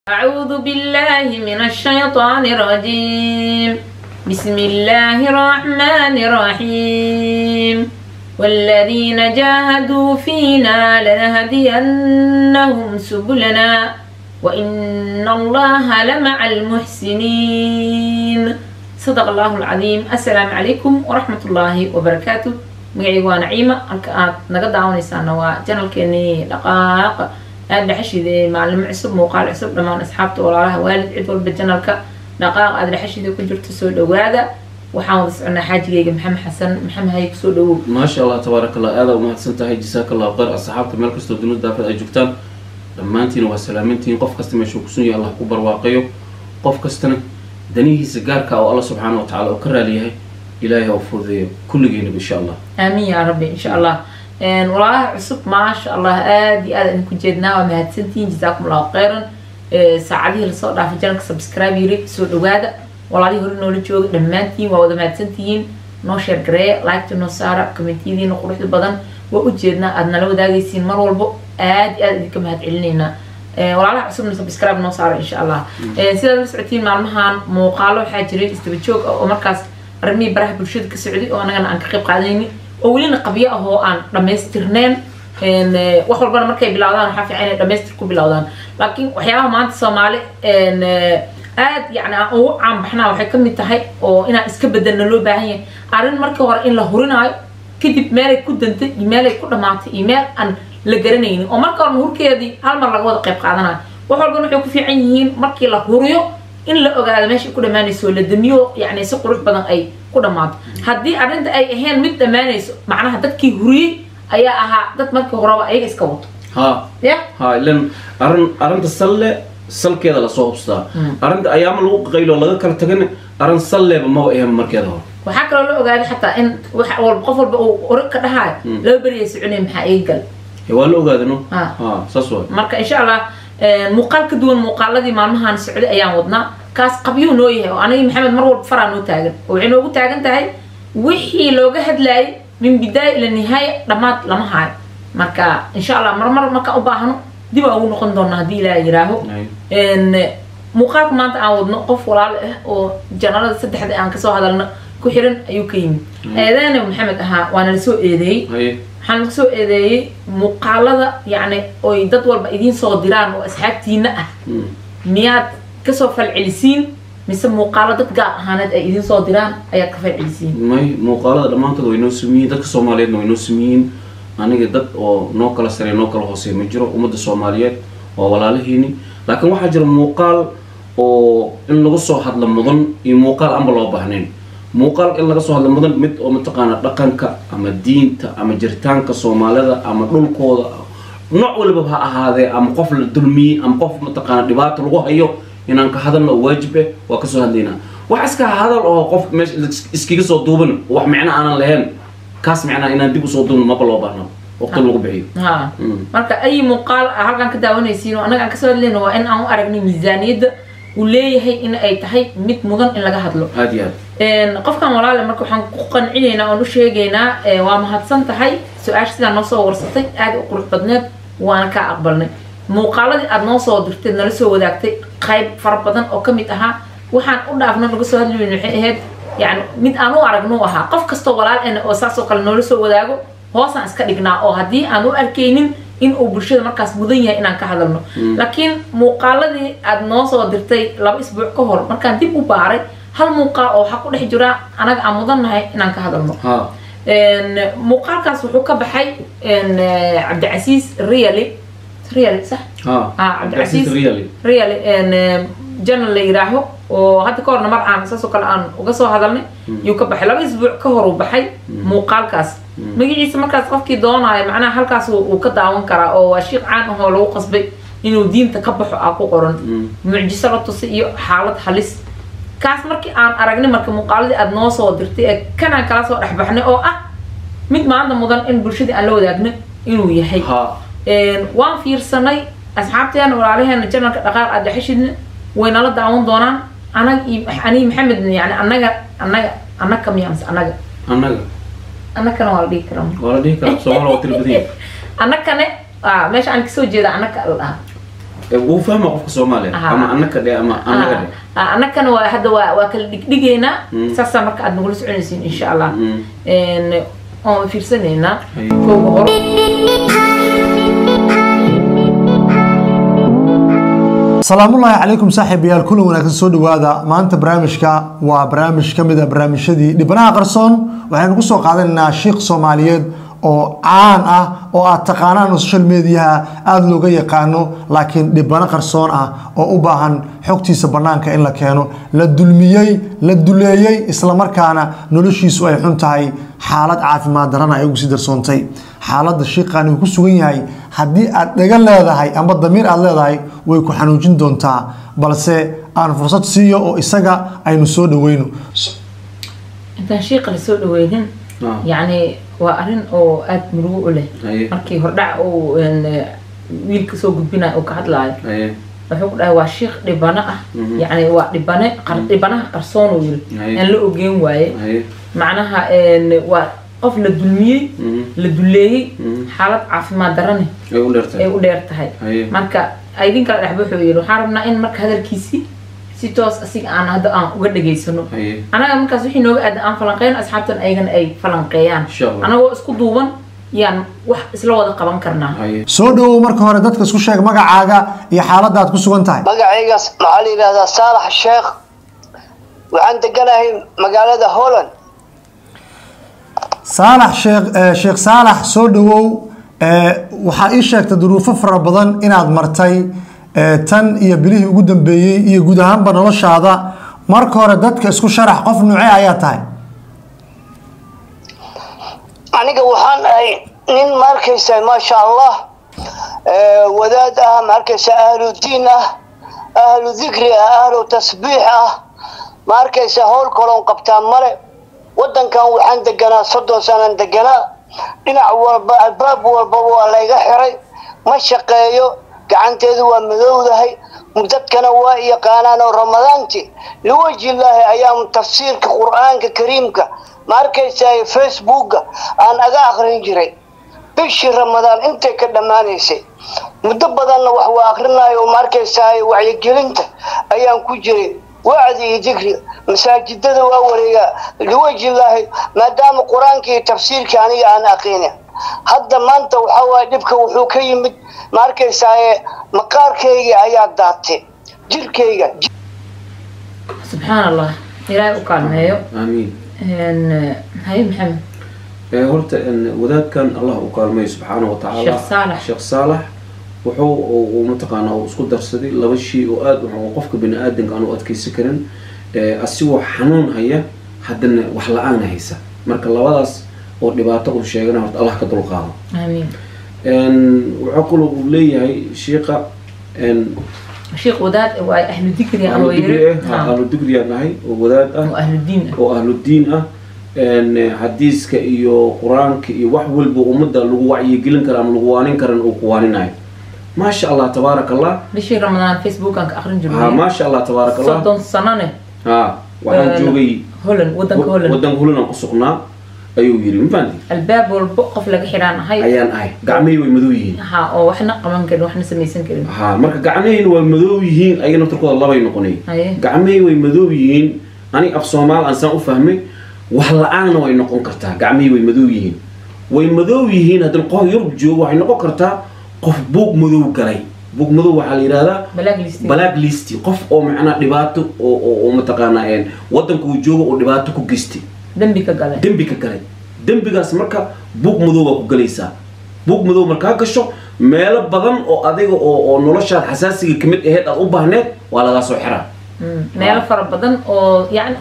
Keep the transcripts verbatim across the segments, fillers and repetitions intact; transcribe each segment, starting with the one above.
أعوذ بالله من الشيطان الرجيم. بسم الله الرحمن الرحيم. والذين جاهدوا فينا لنهدينهم سبلنا وإن الله لمع المحسنين. صدق الله العظيم. السلام عليكم ورحمة الله وبركاته. magacaygu waa Naciima, halka aad naga daawanaysaana waa channelkeeni dhaqaaq aad dhaxashide maalin cusub muuqaal cusub dhamaan asxaabta walaalaha waalid cid walba channelka dhaqaaq aad dhaxashide ku jirto soo dhawaada. waxaan wada soconaa xaajigayga maxamed xasan. maxamed hay soo dhawow. ما شاء الله تبارك الله. هذا وما تسنتهي جزاك الله خير. أصحابك ملك استوديو دافع أجوكتان لما أنتين وسلامتين قف كستنا يشوكسون يا الله كبر واقعه قف كستنا دنيه سجارك أو الله سبحانه وتعالى وكرر ليه إلهي وفوذي كل جانب إن شاء الله. آمين يا ربي إن شاء الله. والله عصب ما شاء الله آدي آدي إنكم جدنا وما هتسنتين جزاكم الله خيرا. ساعديه لصوت في جنك سبسكرايب يريد سوء الوادة. والله هو إنه نشوف دمانتين ووضع ما هتسنتين نشر قراء لايك تنصارع كومنتيدين نقول البدن وأجدنا أدنى لو ده يصير مرة والبو آدي آدي كم هتعلنينا. والله عصب نسبسكرايب نصارع إن شاء الله. سيدا بسعتين معلومها مقالو حاجرين استبتشوك أو مركز رمي براه بالشد كسعودي وأنا أنا أنكقب قاعديني أولين قبيئة هو أن رميسترنين إن وحول بنا مركي بلاودان حافي عيني رميستركو بلاودان لكن وحياها ما أنت صومالي إن آد يعني أو عم بحنا وحكم التهاي أو إنا إسكبدنا له باهية عارين مركي ورا إن لهورنا كتب مالك كنت أنت إيمالك كل ما أنت إيمال أن لجرنين أو مركي ورا كذا دي هالمرة لقوا قيب قاعدنا وحول بنا حكوا في عينين مركي لهوريو إن لا أقعد ماشي كل ما نسوا للدميو يعني سقروح بدن أي كل ما هدي عرنت أي هين مدة ما نسوا معناها تذكي هري أي أها تذ مركب غرابة أي إسكوت ها يا ها لأن أرن أرن السلة سل كذا لصوب ستا أرن أيام الوق غير ولا ذكر تجن أرن سلة بمو أيام مركبها وحكى له أقعد حتى إن والقفل ورك هاي لو بري يسعني محقيقل هو اللي أقعد إنه ها ها ساسوي مركب إن شاء الله مقال كدون مقال الذي معلومها السعودية أيام وضنا كاس قبيو نويه وأنا محمد مرور بفرع نو تاجن وعينه أبو تاجن تاعي وحي لو جهد لاي من بداية إلى النهاية لما لما هاي مركا إن شاء الله مر مر مركا أباهنو دي بقى أقول نقدر هدي لا يراهو إن مقال ما تعود نقف ولا وجنرال سد حد أنا كسو هذا كحيرن أيوكين هذا أنا محمد ها وأنا لسوء إيدي حن لسوء إيدي مقالة يعني ويدت والبعدين صادران وأصحابتينا ميات كسو فالعلسين مثل مقالة قاع هاند أيدين صادران أيات كفالعلسين. ماي مقالة لما تدو ينوسمين دك الصوماليات نو ينوسمين أنا قدرت أو نوكل سري نوكل هوسي مجرو ومد الصوماليات وولا لهيني لكن واحد جرى مقال أو إن لقصو هاد لمضن يمقال أم بلو بهنين مقال إن لقصو هاد لمضن مت أو متقانا رقنك أما الدين تا أما جرتانك الصوماليات أما دولكو نوع ولا بها هذا أم قفل الدلمي أم قفل متقانا دبات لغو هيو إنك هذا ما واجبه وكسر هدينا وحسك هذا أو قف مش إسكيج صدوبن وح معنا أنا لهن كاس معنا إن ديبو صدوبن ما بلو بحنا وقت اللغو بعيد ها مركا أي مقال هل كان كده وانا يصيروا أنا كان كسر لنا وإن أنا أرجعني ميزانية وليه هي إن أي تحي ميت مدن إن لقى هذلو هادي هاد إن قف كان ولا لما كنا قن علينا ونش جينا وما هتصن تحي سؤال سيدا نص ورصتي عاد أقول بدنات وأنا كأقبلني muuqaaladii aad noo soo dirtay nala soo wadaagtay qayb fara badan oo kamid ahaa waxaan u dhaafno lagu soo hadlayno waxay ahayd yani mid aan u aragno ahaa qof kasto walaal aan oo saas oo kale noola soo wadaago hoosaan iska dhignaa oo hadii aan u arkeynin in uu bulshada markaas mudan yahay inaan ka hadalno laakiin muuqaaladii aad noo soo dirtay laba isbuuc ka hor markaan dib u baaray hal muuqaal oo waxa ku dhex jira anaga aan mudannahay inaan ka hadalno een muuqaalkaas wuxuu ka baxay een Cabdicasiis Riyali ريالي صح؟ اه اه عبد العزيز ريالي ريالي ان جنرال اللي يراهو وهذا كورنا مر عن اساسه كل ان uga soo hadalnay yuu ka baxay laba isbuuc ka hor u baxay muuqaalkaas magaciisa markaas qofkii doonaya macnaha halkaas uu ka daawan karaa oo waa shiiq caan ah oo lagu qasbay inuu diinta ka baxo ah ku qoran mucjiso la tusi iyo xaalad halis kaas markii aan aragnay marka muuqaaladii aad noo soo dirtay ee kana kala soo dhaxbaxnay oo ah mid maanta mudan in bulshada aan la wadaagno inuu yahay وان فيرسناي أصحابتنا ولا عليها نجنا دقائق قد حشدنا وين الله دعون دونان أنا أنا محمد يعني أنا أنا أنا كم يامس أنا أنا أنا كنا والدي كرام والدي كرام سؤال وتلبدين أنا كنا آه ماشي عنك سوى جدا أنا كالله wuu fahma qofka Soomaaliya ama annaka dhe ama annaga dhe annakana waa hadda waa waa kala dhigdhigeena saasa marka aad nagula soconaysiin insha Allah een oo fiirsanayna koob hor السلام الله عليكم صاحب يا الكل وناكن سو دواada maanta barnaamijka waa barnaamij kamid ah barnaamijyadii dhibanaha qarsoon waxaan ku soo qaadanaa sheekh Soomaaliyeed oo caan ah oo aad taqaanaan social media aad looga yaqaano laakiin dhibana qarsoon ah oo u baahan xogtiisa banaanka in la keeno la dulmiyay la duleeyay isla markaana noloshiisu ay xun tahay xaalad caafimaad darana ay ugu sii darsoontay xaaladda sheekhan uu ku sugan yahay haddii aad dhaga leedahay ama damiir aad leedahay way ku xanuujin doontaa balse aan fursad siiyo oo isaga aynu soo dhaweyno inta sheekha la soo dhaweynin يعني وأرين أو أد مروء له مركي هردع أو إن ويلك سوق بنا أو كحد لاي فحق ده واشيخ لبناء يعني ولبناء قر لبناء قرصون ويل يعني لو جيم واي معناها إن وقف للدلمية للدلية حالة عفوا ما درني يقول درت هاي مركا أيدين كلا رح بحوي له حاربنا إن مرك هذا الكيسي سيتوس أسيق أنا هذا أنا وقد جيسنو أنا ممكن أسوي إنه قد أنا فلانقيان أصحابتنا أيجن أي فلانقيان أنا هو اسكو دوبن يعني واحد سلوا هذا قبان كرنا سودو مركو هذا دتك اسكو شيء مجا عاجا يا حالة دات كسو أنت مجا عيجا معلي هذا صالح الشيخ وعند جناه مجال هولن صالح شيخ آه شيخ صالح سودو آه وحقيقة تدروف فرا بدن إن عاد مرتي tan iyo bilihii ugu dambeeyay iyo guud ahaanba noloshaada marka hore dadka isku sharax qof nuucay ayaa tahay aniga waxaan ahay nin markaysa ma sha Allah ee wadaad ah markaysa ahlu diin ah ahlu dhikri ah ahlu tasbiix ah markaysa howl kaloon qabtaan male wadankan waxaan deganaa soddon sano deganaa dhinac walba albaab walba waa la iga xiray ma shaqeeyo gacanteedu waa madowdahay dadkana waa yaqaanaan oo ramadaanti liwajhi ilaahi ayaam tafsiirka quraanka kariimka markaysay facebooka aan aga akhrin jiray bishii ramadaan intay ka dhamaanaysay muddo badan wax waa akhrinayo markaysay wacyigelinta ayaan ku jiray wacdi iyo dhikri masaajidada waa wareega liwajhi ilaahi maadaama quraanka iyo tafsiirka aniga aan aqeenay hadda maanta waxa waa dhibka wuxuu ka yimid markaysay maqaarkayga ayaa daatay jirkayga subhanallah ilaahay u kaalmeeyo amiin ان هاي محمد ee horta in wadaadkan Allah u kaalmeeyo subhanahu wa ta'ala Sheekh Saalax Sheekh Saalax wuxuu uu mataqaana uu isku darsaday laba shay oo aad wuxuu qofka bini aadanka aanu adkeysan karin ee asigoo xanuun haya haddana wax la'aan haysa marka labadaas oo dhibaato uu sheegana horta Allah ka dulqaado amiin ان وعقله leeyahay sheekha ان شيخ وداد واهل الذكر يا اهل الذكر اهل الذكر يا نهي وداد واهل الدين واهل الدين ان حديثك iyo quraanka iyo wax walba umada lagu wacyi gelin karo ama lagu waanin karo oo ku waaninayo ma sha Allah tabarakallah bishii ramadaan facebook aan ka akhrin jiray ha ma sha Allah tabarakallah soddon sanane ha waxaan joogay holan wadanka holan wadanka holan aan ku sugnaa ayuu yiri mafahantay albaab walba qof laga xiraan ahay ayaan ahay gacmay way madow yihiin ha oo waxna qaban karin waxna sameeysan karin ha marka gacmay way madow yihiin ayna turkooda laba ay noqonay gacmay way madow yihiin ani af Soomaal aan saan u fahmay wax la'aan way noqon kartaa gacmay way madow yihiin way madow yihiin hadan qof Yurub joogo waxay noqon kartaa qof buug madow galay buug madow waxa la yiraahdaa black list black list qof oo macna dhibaato oo oo mataqaana een wadanka uu joogo oo dhibaato ku geystay dambi ka galay dambi ka galay dambigaas marka buug madow ku galaysa buug madow marka gasho meel badan oo adiga oo oo noloshaad xasaasiga kamid ahayd aad u baahneed waa laga soo xiraa meel fara badan oo yani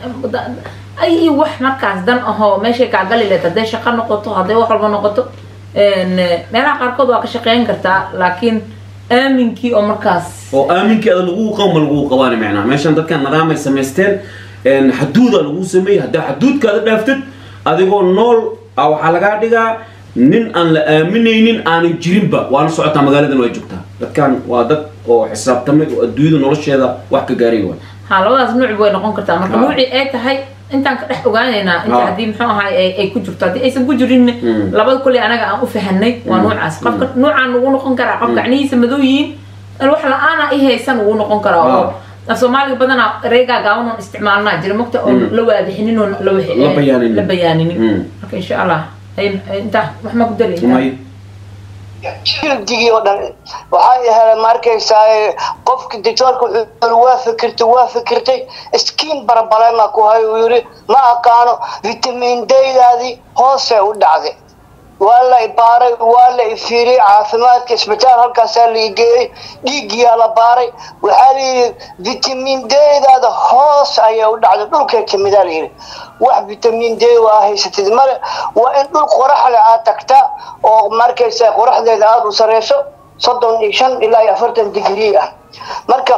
ay wax markaas dan ahoo meesha ka gali leeyahay haday shaqo noqoto haday wax walba noqoto een meelaha qaarkood waa ka shaqeyn kartaa laakiin aaminkii oo markaas oo aaminkii aad lagu qawm lagu qabaan macna meeshan dadkan nidaam ay sameysteen een xuduud lagu sameeyay hadaa xuduudkaada dhaaftid adigoo nool aw waxa laga dhigaa nin aan la aaminaynin aan jirinba waan socotaa magaaladan way joogtaa dadkan waa dad oo xisaabtamay oo adduunyada nolosheeda wax ka gaaray waa ha labadaas nooc way noqon kartaa marka nooci ay tahay intaan ka dhex ogaanayna inta hadii muxuu ahay ay ku jirto hadii aysan ku jirin labada kulli anaga aan u fahanay waa noocaas qofka noocaan ugu noqon kara qof gacnihiisa madow yihiin الواحد أنا إيه سنة ونقول كراه الصومالي بدنا رجع قاونا استعمالنا جرى مقطع لو واضحين إنه لو لبيانين لبيانين إن شاء الله هاي أنت محمد قدري دقيقة وده وحاجة هلا ماركيس هاي قفك الدكتور كل وافكرت وافكرتي سكين بربلا ما كوهاي ويري ما كانوا فيتامين دي هذه هوسة ودعذي ولا يباري ولا يفيري عافمات كسبتال هالكسر اللي جي ديجي على باري وحالي فيتامين دي هذا هوس أيه ودعذي دول كمدالي واحد فيتامين دي وهي ستدمر وإن دول قرح لعاتكتا أو مركز قرح ذي ذات وسريسو صدق إيشان إلى أفرتن دقيقة مركز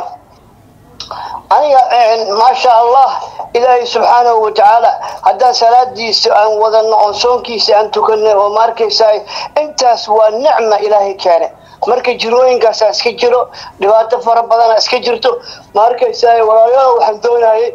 أنا ما شاء الله إلهي سبحانه وتعالى هذا صلاة دي سأن وذن عنصون كي سأن تكن ومركز أنت سوى النعمة إلهي كان مركز جروين كاس أسكجرو دوات فرب بدنا أسكجرتو مركز ولا يا وحدونا هاي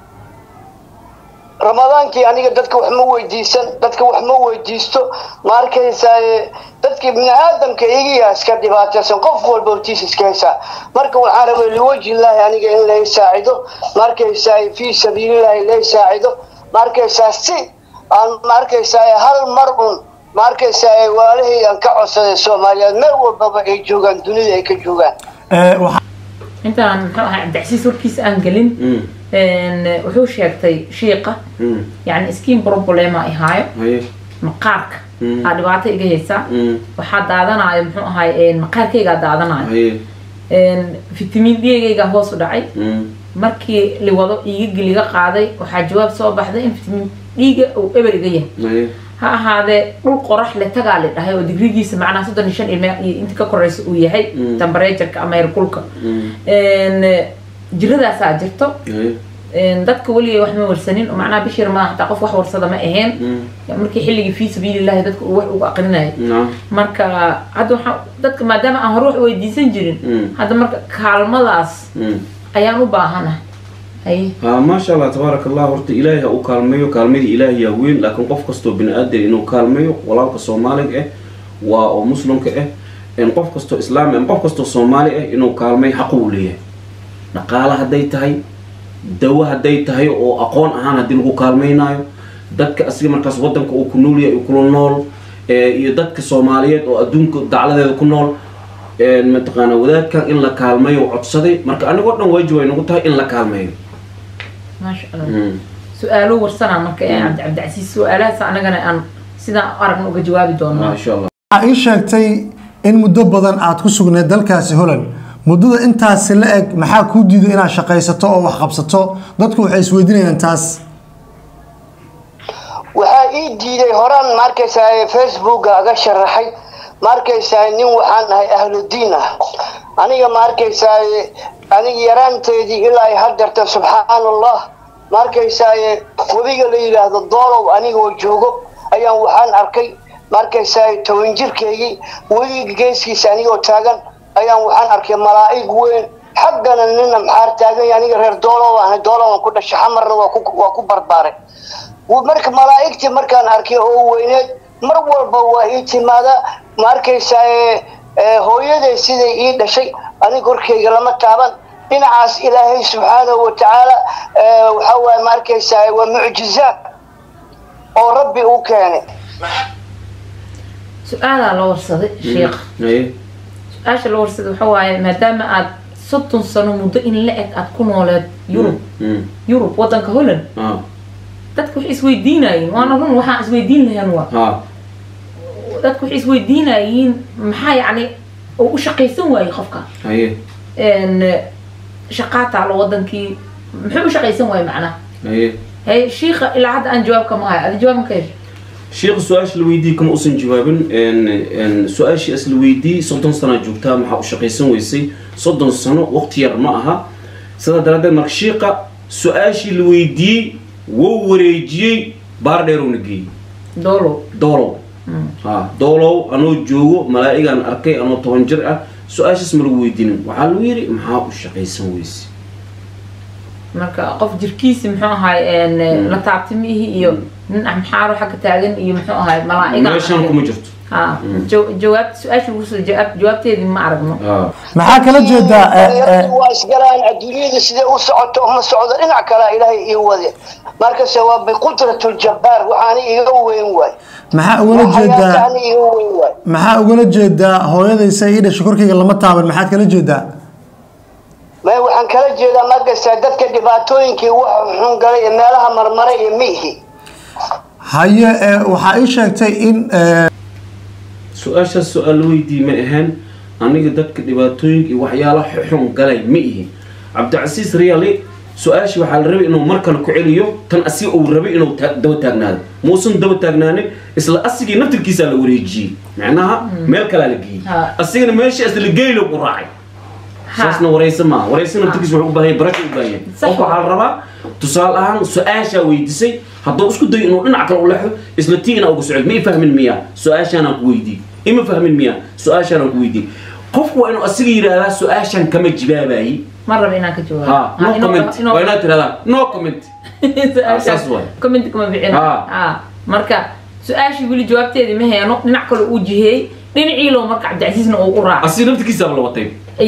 رمضان كي يعني dadka wax ma weydiisan dadka wax ma weydiisto ma arkaysaa dadka ibn aadamka iyaga iska dhibaataysan qof walba hortiisa iska haysa marka waxaan rabaa liwaji ilaahi aniga in la isaacido markaysaa fi sabiilillahi la isaacido markaysaa si aan markaysaa hal mar un markaysaa walaalahay aan ka codsaday Soomaaliyeed meel walba ay joogan dunida ay ka joogan ee انت عن تحسيس وركيس انجلين ان وحوش يكتي شيقه يعني اسكين بروبليما اي هاي مقارك هذا بعته اجهزه وحد دادنا محو هاي ان مقاركيغا دادنا ان فيتامين دي ايغا هوس دحاي markii li wado iiga geliga qaaday waxa jawaab soo baxday in fitamiin dhiiga oo eberiga yahay ha ahaade dhul qorax la tagaa la dhahay oo digrigiisa macnaa soddon iyo shan ilaa inta ka koreysa uu yahay temperature-ka ama heerkulka een jiradaas aa jirto een dadka wali wax ma warsanin oo macnaa bishir ma hata qof wax warsada ma ahayn markii xilligii fi sabiilillaah dadka wax ugu aqrinay marka hada waxa dadka maadaama aan hor wax weydiisan jirin hada marka kaalmadaas ayaan u baahanahay أي آه ما شاء الله تبارك الله ورت إلهي أو كالميو كالمي إلهي وين لكن قف كستو بن أدر إنه كالميو ولا كصومالي إيه ومسلم كإيه إن قف كستو إسلام إن قف كستو صومالي إيه إنه كالمي حقوليه نقالة هديت هاي دوا هديت هاي أو أقون أهان هدي لغو كالمينايو دك أسلي مركز ودنك أو كنولي أو كلونول يدك صوماليات أو أدونك دعالة ذي كنول متقانا وذاك إن لا كالميو عطسدي مرك أنا قلنا واجوا إنه قلتها إن لا كالميو ما شاء الله سؤاله ورسنا مرك يا عبد عبد العزيز سؤالات أنا جنا أن سيدا أرجع نوجه جوابي دون ما شاء الله عائشة تي إن مدة بدن عتكسو ندل كاس هولن مدة أنت سلأك محا كودي إن عشقيسته أو حقبسته ضدكوا حيس ويدين أنتاس وحاجي دي هران مركز فيسبوك على شرحي مركز nin waxaan ahay ahlu diin ah aniga markay say aniga yaraanteedii ilaa ay hadarta subhanallah markay say wadiga la yiraahdo doolow aniga oo joogo ayaan waxaan arkay markay say toban jirkeygii wadiga geeskiisa aniga oo taagan ayaan waxaan arkay malaa'ig weyn xaggana nin maxaar taagan aniga reer doolow ah doolow ku dhashay xamarna waa ku waa ku barbaaray marka malaa'igtii markaan arkay oo weyneed mar walba waa ii timaada markaysaa hooyaday siday ii dhashay aniga korkeyga lama taaban dhinacaas ilaahay subxaanahu wa tacaala waxa waaye markaysaa waa mucjizaad oo rabbi uu keenay su-aalaa la warsaday sheekh su-aasha la warsaday waxa waaye maadaama aad soddon sano muddo in la eg aad ku nooleed yurub yurub waddanka holland dadku waxay isweydiinayeen waana run waxaan isweydiin lahayn waa dadku waxay isweydiinayeen maxaa yacni oo u shaqaysan waayey qofka haye een shaqaata la wadankii muxuu u shaqaysan waayey macnaha haye hay sheekha ilaa hadda aan jawaab kama hayo ada jawaab ma ka hesho sheekh su'aash la weydii kama usan jawaabin een een su'aashi asla weydii soddon sano joogtaa maxaa u shaqaysan weysay soddon sano waqti yar ma aha sida daradeed marka sheekha su'aashi la weydii wuu wareejiyay baar dheer uu nagay doolo doolo ها دولو أنا جوجو ملاك أنا أركي أنا طبنجر أه سؤال اسمه الويدين وعلى ويري محاو الشقي سويس marka qof jirkiisa muxuu ahaay een la taabtimihi iyo nin amxaaro xagga taagan iyo muxuu ahaay malaa'iga meeshan kuma jirto ha jawaab su'aasha ugu soo jawaab jawaabteedii ma aragno maxaa kala jeedaa waa isgalaan adduunyada sidee u socoto ma socdo dhinac kale ilaahay ii wade marka sabab biqudratul jabbar waxaan iiga weyn waay maxaa ugala jeedaa maxaa ugala jeedaa hooyadaysa ii dhashay korkayga lama taaban maxaad kala jeedaa ما waxaan kala jeedaa markasta dadka dhibaatooyinkii wax xun galay ee meelaha marmaray ee mihi haye waxa ay sheegtay in su-aasha su'aal weydii ma ahaan aniga dadka dhibaatooyinkii waxyaalaha xun galay mihi Cabdicasiis Riyaali su-aashii waxaa la rabay inuu mar kale ku celiyo tan asi uu rabay inuu daba taagnaado muusan daba taagnaanin isla asigii naftirkiisa la wareejiyay macnaha meel kale la geeyay asigana meeshii asla geeylo ku raacay saasna wareysa ma wareysana naftirkiisa wuxuu u baahan barasho u baahan qofka waxaa la rabaa tusaale ahaan su-aasha weydiisay hadduu isku dayo inuu dhinac kale u leexdo isla tiina ugu socod ma fahmin miya su-aashaan aan ku weydiiyey ima fahmin miya su-aashaan aan ku weydiiyey qofku waa inuu asiga yiraahdaa su-aashan kama jawaabayay ma raba inaan ka jawaabo ha no comment waa inaad tiraahdaa no comment saas waa comment kama bixin ha marka su-aashii wili jawaabteedii ma heeno dhinac kale uu jihey dhinacii loo marka Cabdicasiisna uu u raacay asiga naftirkiisa la watay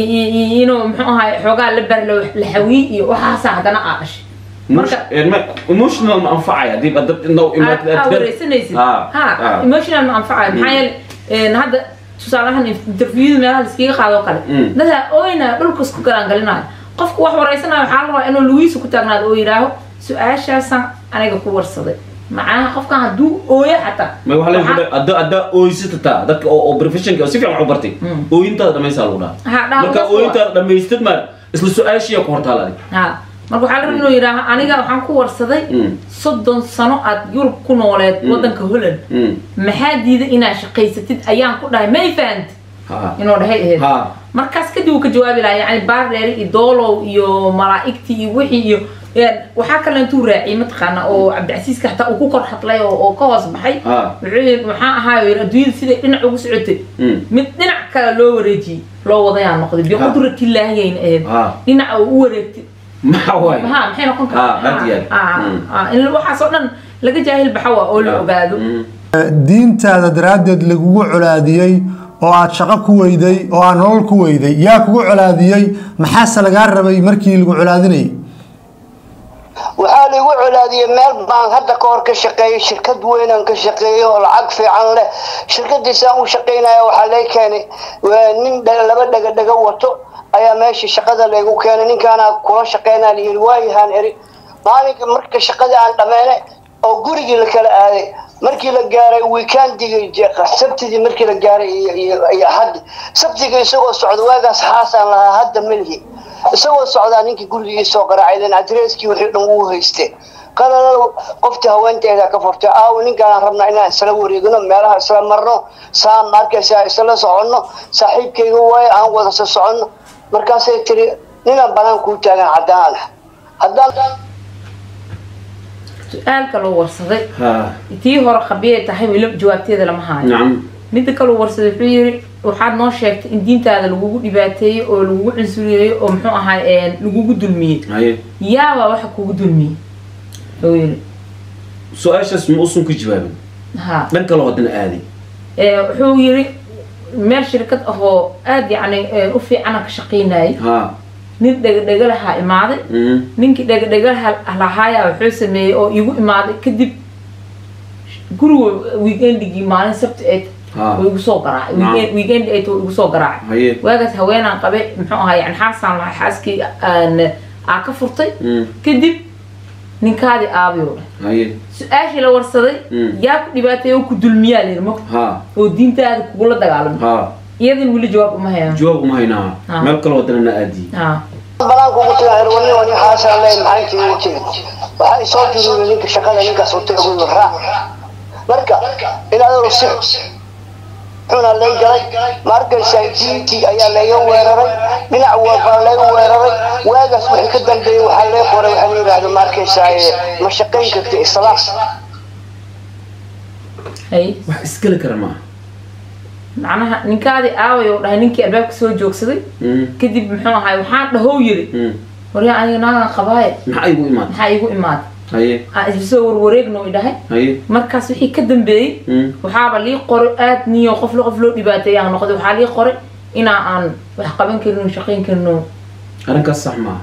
inuu muxuu ahaay xogaa la bar la xawi iyo waxa hadana aash marka emotional ma anfacaya dib dad inuu imaad aad ha emotional ma anfacaya maxaa yeelay hadda tusaalahan interview meelaha la iskaga qaado kale dadka ooyna dhulka isku galaan galinayo qofku wax wareysanayo waxa la rabaa inuu Luis ku taagnaado oo yiraaho su'aashaas aniga ku warsaday macnaha qofka haduu ooyo xataa ma waxa la yiraahdo adda adda ooysata dadka oo professional si fiican u bartay ooyinta dhamaysaa lagu dhaha marka ooyinta dhamaystid ma isla su'aashiya ku hortaalay ha marka waxa la rabaa inuu yiraaho aniga waxaan ku warsaday soddon sano aad Yurub ku nooleed wadanka Holland maxaa diiday inaad shaqaysatid ayaan ku dhahay may faant ha inuu dhahay ha markaas kadib uu ka jawaabi lahaa yani baardheer iyo doolow iyo malaa'igtii iyo wixii iyo waxa kale intuu raacay matqaana oo Cabdicasiis ka xataa uu ku kor hadlay oo ka hoos baxay wuxuu waxa ahaa adduunyada sida dhinac ugu socotay mid dhinac kale loo wareejiyay loo wadayaan noqday bi qudrati ilaahiyeyn ee dhinac uu wareegtay ما هو ها محين أكون كذا آه هادي آه آه إن الواحد صدق لقى جاهل بحوا أقول له بعده diintaada daraaddeed lagugu colaadiyey oo aad shaqo ku weyday oo aan nolol ku weyday yaa kugu colaadiyey maxaase lagaa rabay markii lagu colaadinayay waxaa lagu colaadiyay meel baan hadda ka hor ka shaqeeyay shirkad weyn aan ka shaqeeyo oo lacag fiican leh shirkadiisa aan u shaqeynaya waxaa lay keenay nin laba dhaga dhaga wato ayaa meeshii shaqada lagu keenay ninkaana kula shaqeynaa iyo waayahan eri maalinka marka shaqada aan dhameeyay oo gurigii la kala aaday markii la gaaray weekendigii jeeqa sabtidii markii la gaaray iyo hadda sabtiga isagoo socdo waagaas xaasan lahaa hadda milhi isagoo socdaa ninkii gurigii soo qaraacay adreeskii wixii dhan uu haystay qalal qofta haweenteeda ka furtay aaw ninkaan rabnaa inaan isla wareegno meelaha isla marno saam markaysa isla soconno saaxiibkayga way aan wada soconno markaas ay tiri nina balan ku taagan cadaan haddaan su'aal kale oo warsaday ha tii hore khabiir tahay wili jawaabteeda lama haayo nacam mid kale oo warsaday wuxuu yiri waxaad noo sheegtay in diintaada lagugu dhibaateeyay oo lagugu cunsuriyay oo muxuu ahaa ee lagugu dulmiyay haye yaaba waxa kugu dulmiyay oo yiri su'aashaas ma usun ka jawaabin ha dhan kale wadana aaday ee wuxuu yiri meel shirkad ahoo aad yani u fiican ka shaqeynay ha nin dhaga dhaga laha imaaday ninkii dhaga dhaga lahaaya wuxuu sameeyay oo igu imaaday kadib guriga weekendigi maalin sabti ay oo igu soo garaacay weekend weekend ay igu soo garaacay waagaas haweenan qabay muxuu ahaa yani xaasan laha xaaskii aan aa ka furtay kadib ninkaadi aabiyo haye su'aashi la warsaday yaa ku dhibaatay oo ku dulmiyaa leermo ha oo diintaada kugu la dagaalamay ha iyadin wili jawaab uma hayaan jawaab uma haynaa meel kale wadana aadi ha balan ku mutay wani wani xaasan leh maxay tii wajin waxa soo diray ninka shaqada ninka soo tagay ugu raac marka ila ruusi xuna lay galay markaysa diintii ayaa laga weeraray dhinac walba laga weeraray waagaas wixii ka dambeeyay waxa lay qoray waxa la yiraahdo markaysa ma shaqeyn kartay islaam hay wax iskala karama macnaha ninkaadi aaway oo dhahay ninkii albaabka soo joogsaday kadib muxuu ahaay waxaan dhahow yiri وريا أنا ناقة قبائل maxaa igu imaad maxaa igu imaad haye isoo warwareegno idhahay haye markaas wixii ka dambeeyay waxaaba lii qoray aad niyo qof qof loo dhibaateeyay noqday waxaa lii qoray inaa aan wax qaban karin shaqayn karno arrinkaas sax maaha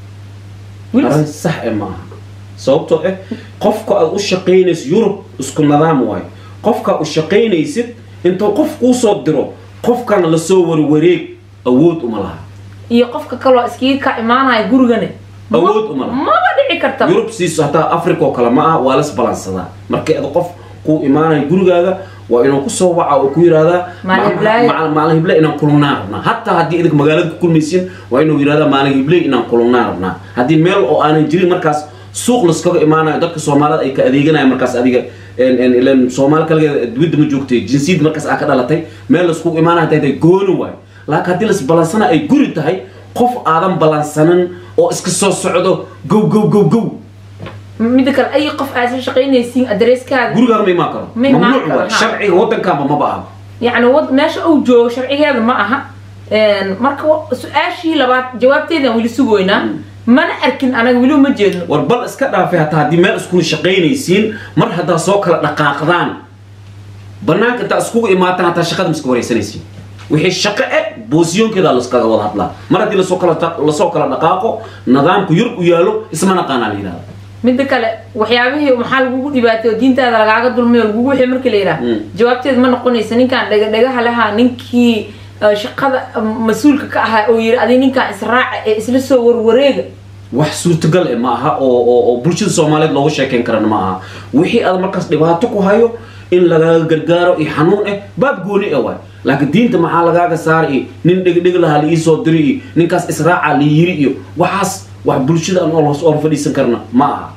arrin sax eh maaha sababtoo eh qofka aad u shaqaynayso Yurub isku nidaam waay qofka u shaqaynaysid intuu qof kuu soo diro qofkana la soo warwareeg awood uma laha iyo qofka kale oo iskiga ka imaanaya gurigana awood uma laha ma dhici karta Yurub siiso hataa Afrika oo kale ma ah waa la isbalansada markii aad qof ku imaanay gurigaaga waa inuu ku soo waca oo ku yiraahdaa maalin hible inaan kulunaa hatta haddii idinka magaalada ku kulmaysiin waa inuu yiraahdaa maalin hible inaan kulunaa haddii meel oo aanan jirin markaas suuq la iskaga imaanayo dadka Soomaalida ay ka adeeganayaan markaas adiga en en ilan Soomaal kale dibadda ma joogtay jinsiyad markaas aa ka dhalatay meel la isku imaanayo tay gooni waay laakiin haddii la isbalansana ay guri tahay qof aadan balansanan oo iska soo socdo go go go go mid kale ay qof aad shaqaynaysiin adreeskaaga guriga ma imaan karo mamnuuc waa sharciga wadankaaba ma baaha يعني وض ماشي أو جو شرعي هذا معها مركو سؤاشي لبعض جوابتي ويلي سوينا ما أنا أركن أنا ويلو مجد والبل إسكتها فيها تهدي ما أسكون شقين يسين مر هذا سوكر دقاقدان بناك أنت أسكو إماتنا تشقد مسكوري سنسين وحي الشقة بوزيون كذا لسكا وضعت لا مرة دي لسوكر لسوكر دقاقو نظام كيرب ويالو اسمنا قانا لي هذا مد كله وحيابه ومحل جوجل دبته ودين تهذا لقاعد دول ميل جوجل حمر كليرا جوابتي ما نقولني سنين كان دق دقها لها ننكي شقة مسؤول كها أو ير أدين نك إسراع إسلسو ور وريج وحصور تقل معها أو أو أو برشة الصوماليات لو شاكين كرن معها وحي هذا مركز دباتك وهايو إن لقى جرجارو يحنون إيه باب جوني أول لكن دين تمحل لقى صار إيه نين دق دق لها لي صدري نكاس إسراع اللي يريو وحص وحبرشة أن الله صار فليس كرنا معها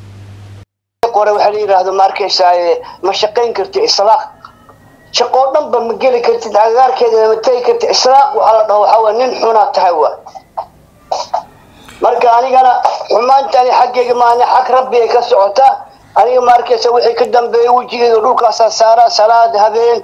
قرر وحلي هذا ماركش ما شقين كرت إسراق شقون ضب مجلي كرت عقار كذا متى كرت إسراق وعلى وحاول ننحونا تهوى مركا أنا أنا وما أنت أنا حقي ما أنا حق ربي كسعته أنا ماركش وحي كدم بيوجي روكا سارة سلاد هبين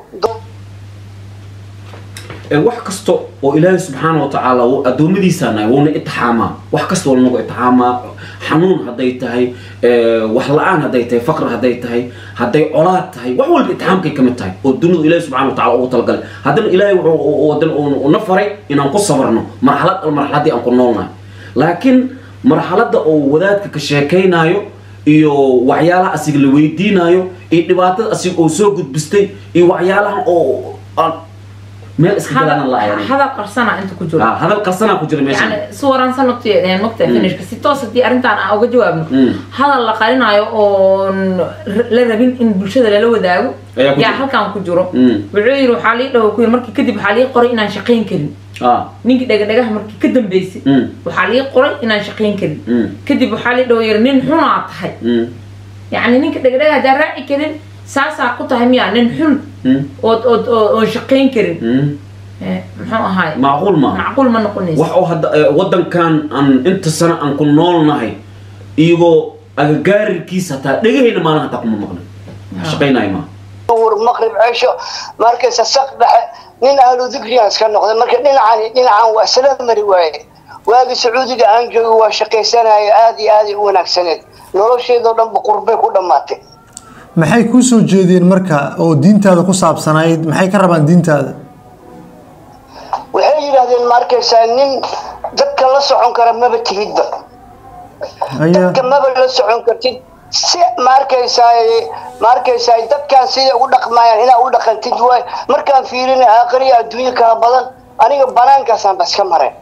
wax kasto oo Ilaahay subhanahu wa ta'ala uu adoomadiisa naay wuu itixaama wax kasto oo lagu itixaama xanuun haday tahay wax la'aan haday tahay faqr haday tahay haday colaad tahay wax walba itixaamkay kamid tahay oo dunida Ilaahay subhanahu wa ta'ala uu talgalay hadana Ilaahay wuxuu wadan uu nafaray inaan ku sabarno marxalad marxaladii aan ku noolnahay laakiin marxaladda oo wadaadka ka sheekaynayo iyo waxyaalaha asiga la weydiinayo iyo dhibaatada asiga oo soo gudbistay iyo waxyaalaha oo meel iska galaan la ayay hada qarsana inta ku jiro ah hada qarsana ku jiro meesha yani suuran sanadtii ee naqta finish kasi toos hadii arintan aan uga jawaabno hada la qarinayo oo la rabin in bulshada la wadaago yaa halkan ku jiro wuxuu yiri waxa li dhaw ku yiri markii kadib waxa li qoray inaan shaqeyn karin ah ninki dhaga dhagaha markii ka dambeysay waxa li qoray inaan shaqeyn karin kadib waxa li dhaw yiri nin xun aad tahay yani ninki dhaga dhagaha daraaci karin ساسا كنت هم يعني نحن أو أو أو شقين كريم محو هاي معقول ما معقول ما نقول نيس وح هذا ودن كان أن أنت سنة أن كن نول نهاي إيجو أجار الكيس هتا ليه هنا ما أنا هتاكم مغنى شقين أيما دور مغرب عيشة مركز السقف نين أهل ذكريان كان نقول مركز نين عن نين عن وسلام رواية واجي سعودي عن جو وشقي سنة هذه هذه وناك سنة نروح شيء ضرب بقربه كل ماتي maxay ku soo jeedeen marka oo diintaada ku saabsanayd maxay ka rabaan diintaada waxay yiraahdeen markaysaa nin dadka la socon kara maba tigidba dadka maba la socon kartid si markaysaa markaysaa dadkan sida ugu dhaqmayaan inaa u dhaqantid way markaan fiirinay aakhiriya adduunyo kala badan aniga banaankaasaan bas ka maray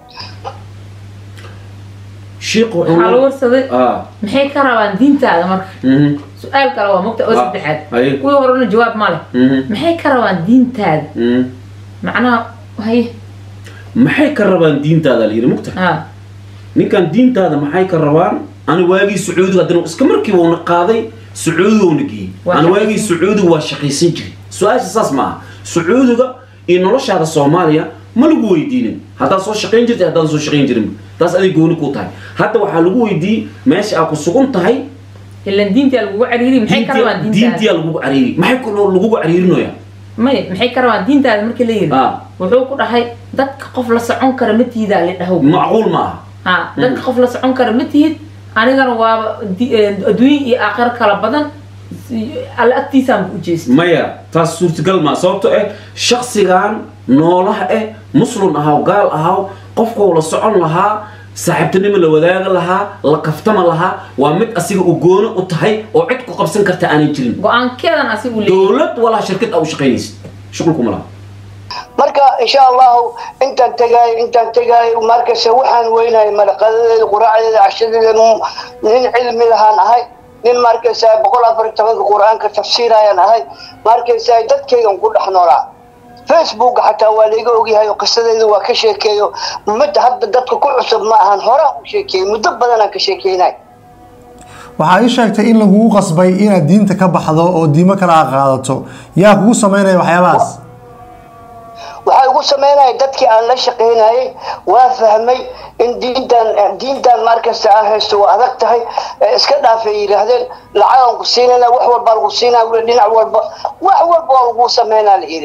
شيخ حلول صدق آه محي كربان دين تاعه مرك سؤال كلام مقطع أسد حد ويورون الجواب ماله محي كربان دين تاعه معناه هي محي كربان دين تاعه اللي مقطع آه نين كان دين تاعه محي كربان أنا واجي سعودي هذا اسكمركي ونقاضي سعودي ونجي أنا واجي سعودي وشقي سجري سؤال أساس معه سعودي ده إنه ليش هذا الصوماليا ما لقوا يدينه هذا صو شقين جد هذا صو شقين جريم تاس أدي جوني كوتاي حتى وحلقوا يدي ماشي أكو سكون تاي إلا دين تيا لقوا عريري محي كروان دين دين تيا لقوا عريري ما حيكون لقوا عريري نويا ما محي كروان دين تيا مركي ليه آه وحوق راهي دك قفل سعون كرمتي ذا اللي هو معقول ما ها دك قفل سعون كرمتهد أنا كان وادوي آخر كلا بدن على أكتيسام وجيس مايا تاس صورة قل ما صوبته إيه شخص كان نوله إيه مسلم أهاو قال أهاو قفكو ولا سعون لها صاحبتني من الوداع لها لقفتم لها ومت أسيق وجون وتهي وعدكو قبسن كرتاني جلين وأن كذا ناس يقول دولة ولا شركة أو شقينيس شكركم الله marka insha Allah inta tagay inta tagay marka sawaxan weynay marqada quraacada cashadeeda nin cilmi lahaan ahay nin marka say boqol afar iyo toban quraanka tafsiirayaan ahay marka say dadkaygan ku dhaxnoolaa Facebook hatta waa laga ogyahay qisadeedu waa ka sheekeeyo mid hadda dadku ku cusub ma ahan hore u sheekeeyay muddo badan ka sheekeynay waxa ay sheegtay in lagu qasbay inaad diinta ka baxdo oo diimo kala qaadato yaa kugu sameynay waxyaabaas waxa ugu sameynay dadkii aan la shaqeynay waa fahmay in diintan diintan markasta ah haysto waa adag tahay iska dhaafay yiraahdeen lacag ku siinana wax walba lagu siinaa dhinac walba wax walba lagu sameynaa leeyahay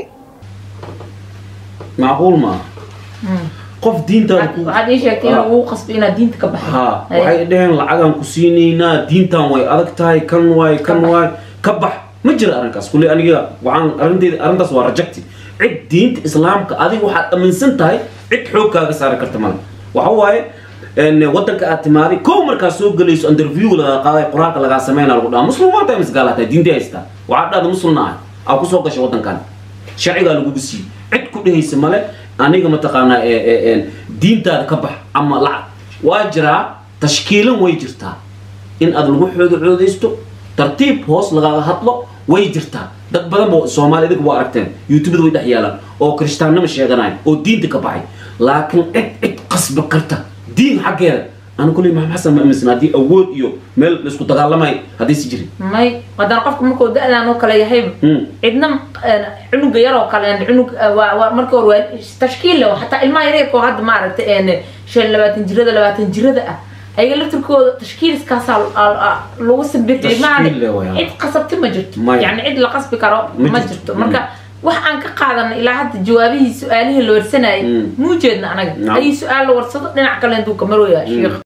معقول ما قف دين تانو هذا إيش كتير هو قصبينا دين تكبح ها وحي دهن لعجان كسينينا دين تان واي أدكتاي كان واي كان واي كبح مجرى أرنكاس كل أنا جا وعن أرندي أرنداس ورجعتي عد دين الإسلام كأذي واحد من سنتاي عد حوكا كسر كرتمان وهو إن وطنك أتماري كومر كسوق جليس اندرفيو لا قاضي قراءة لا سمعنا القدام مسلمات تامس قالته دين ده إستا وعد هذا مسلمنا أو كسوق كش وطن كان شعير قالوا بسي عد كله يسمله أنا كم تقانا دين تاع كبح أما لا واجرا تشكيلا ويجرتا إن أدلو حود عوديستو ترتيب هوس لغا هطلو ويجرتا دك بدن بو سومالي دك بو أركتين يوتيوب دو يدحيالا أو كريستيان مش يغناي أو دين تكبحي لكن عد عد قصب كرتا دين حقيقة أنا كل ما حسن ما مسنا دي أول يوم مل نسكو تقالماي هذه سجري ماي قد نقفكم مكو ده أنا نوكلا يحب عندنا عنو جيرو كلا عنو ومركو روان تشكيل له حتى الما يريكو هاد ما عرفت إن شيء لبعتين جرده لبعتين جرده هاي قلت لكم تشكيل كاسال لو سبت معنا عد قصبت ما جرت يعني عد لقصب كرو ما جرت مركا wax aan ka qaadan ilaa hadda jawaabihi su'aalaha loo warsanay muu jeedna anaga ay su'aal loo warsado dhinac kale intuu ka marooyaa sheekh